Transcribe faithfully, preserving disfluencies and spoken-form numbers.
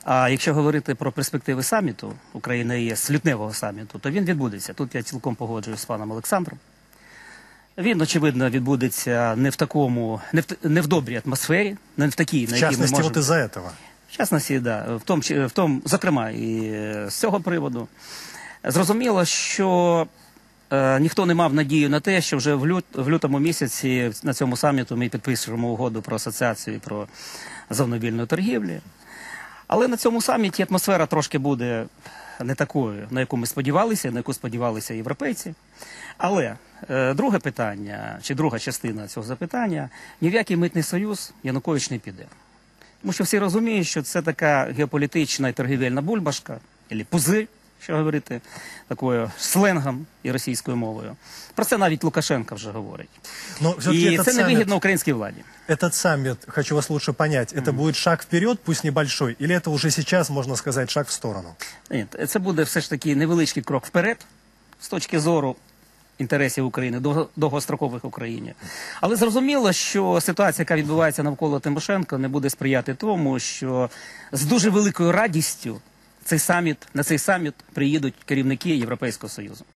А якщо говорити про перспективи саміту Україна і ЄС, лютневого саміту, то він відбудеться. Тут я цілком погоджуюсь з паном Олександром. Він, очевидно, відбудеться не в такому, не в, не в добрій атмосфері, не в такій, на якій ми можемо... В частности, вот из-за этого. В частності, да, в тому, в тому, зокрема, і з цього приводу. Зрозуміло, що е, ніхто не мав надію на те, що вже в, лют, в лютому місяці на цьому саміту ми підпишемо угоду про асоціацію, про зону вільної торгівлі. Але на цьому саміті атмосфера трошки буде не такою, на яку ми сподівалися, на яку сподівалися європейці. Але е, друге питання, чи друга частина цього запитання, ні в який митний союз Янукович не піде. Тому що всі розуміють, що це така геополітична і торгівельна бульбашка, або пузир, що говорити такою сленгом і російською мовою. Про це навіть Лукашенко вже говорить. Но і це саммит, невигідно українській владі. Этот саммит, хочу вас лучше понять, это mm-hmm. будет шаг вперед, пусть небольшой, или это уже сейчас, можно сказать, шаг в сторону? Ні, це буде все ж таки невеличкий крок вперед, з точки зору інтересів України, довгострокових в Україні. Але зрозуміло, що ситуація, яка відбувається навколо Тимошенко, не буде сприяти тому, що з дуже великою радістю цей саміт, на цей саміт приїдуть керівники Європейського Союзу.